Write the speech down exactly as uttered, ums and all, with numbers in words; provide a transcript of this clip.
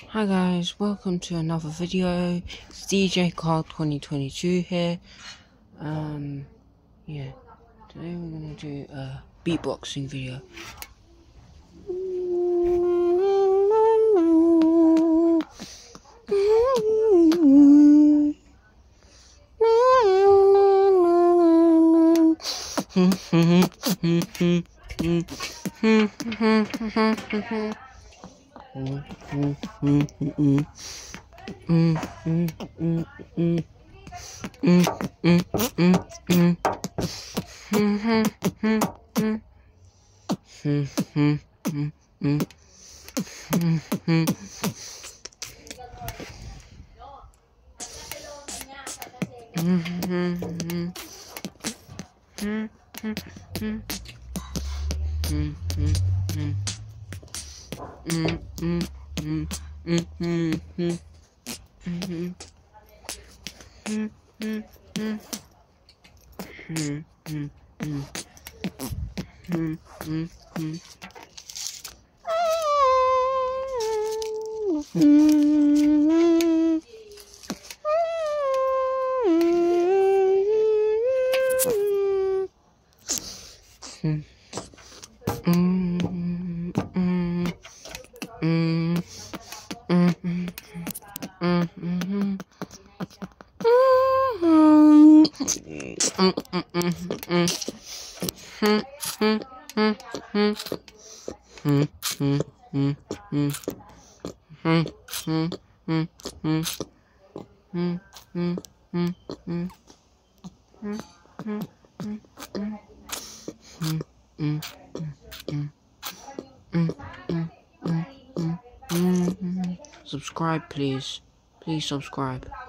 Hi guys, welcome to another video. It's D J Carl twenty twenty-two here. Um, yeah, today we're gonna do a beatboxing video. Subscribe, please. Please subscribe.